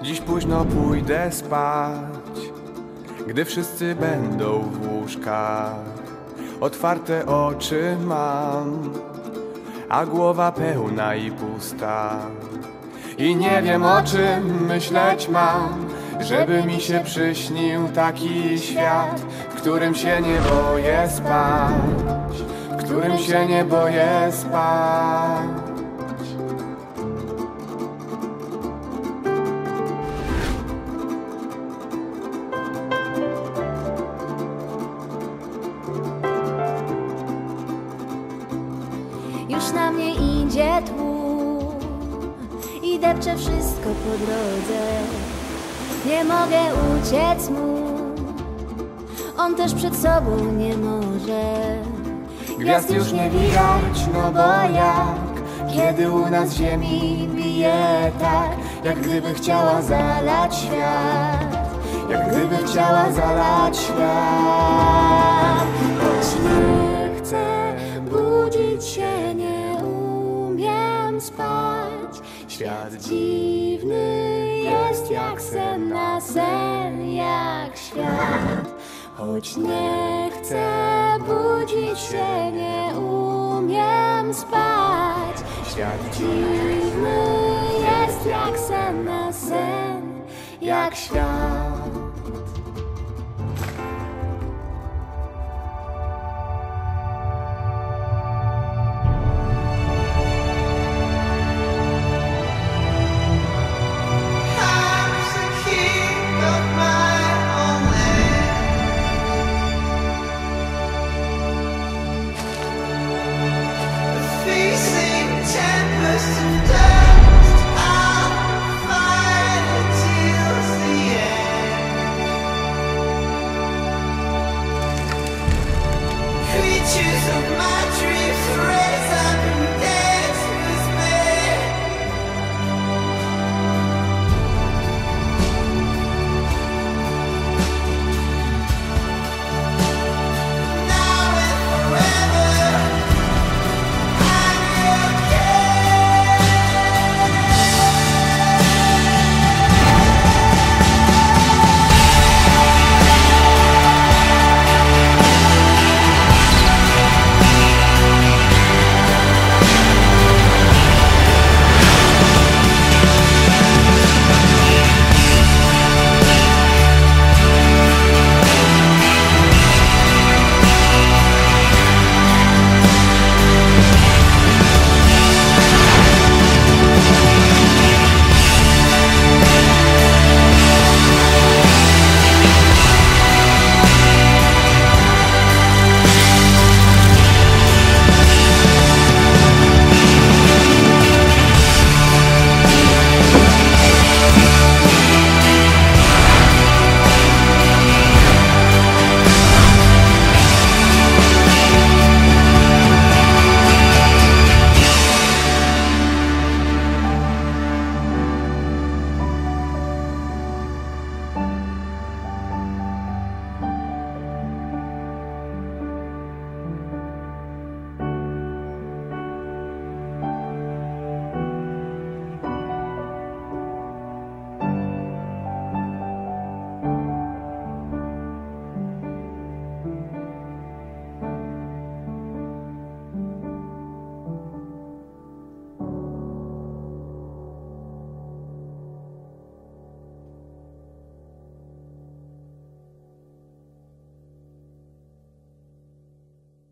Dziś późno pójdę spać, gdy wszyscy będą w łóżkach. Otwarte oczy mam, a głowa pełna i pusta. I nie wiem, o czym myśleć mam, żeby mi się przyśnił taki świat, w którym się nie boję spać, w którym się nie boję spać. Już na mnie idzie tłum i depcze wszystko po drodze. Nie mogę uciec mu, on też przed sobą nie może. Gwiazd już nie widać, no bo jak, kiedy u nas ziemi bije tak, jak gdyby chciała zalać świat, jak gdyby chciała zalać świat. Choć nie chcę budzić się, nie umiem spać. Świat dziwny jest jak sen na sen, jak świat. Choć nie chcę budzić się, nie umiem spać. Świat dziwny jest jak sen na sen, jak świat. Tempest